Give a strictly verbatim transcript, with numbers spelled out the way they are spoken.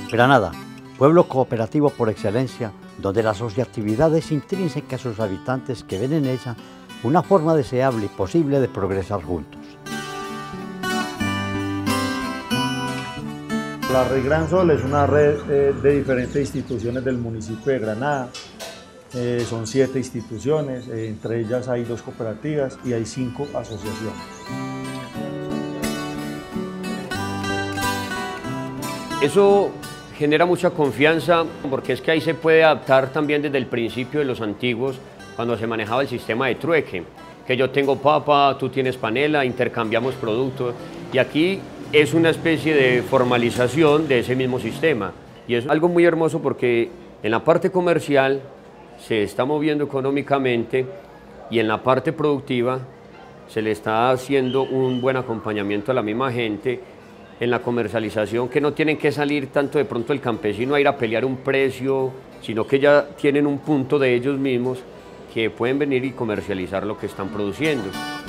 Granada, pueblo cooperativo por excelencia, donde la asociatividad es intrínseca a sus habitantes que ven en ella una forma deseable y posible de progresar juntos. La Red Gran Sol es una red eh, de diferentes instituciones del municipio de Granada. Eh, son siete instituciones, eh, entre ellas hay dos cooperativas y hay cinco asociaciones. Eso genera mucha confianza porque es que ahí se puede adaptar también desde el principio de los antiguos, cuando se manejaba el sistema de trueque, que yo tengo papa, tú tienes panela, intercambiamos productos, y aquí es una especie de formalización de ese mismo sistema. Y es algo muy hermoso porque en la parte comercial se está moviendo económicamente y en la parte productiva se le está haciendo un buen acompañamiento a la misma gente en la comercialización, que no tienen que salir tanto de pronto el campesino a ir a pelear un precio, sino que ya tienen un punto de ellos mismos que pueden venir y comercializar lo que están produciendo.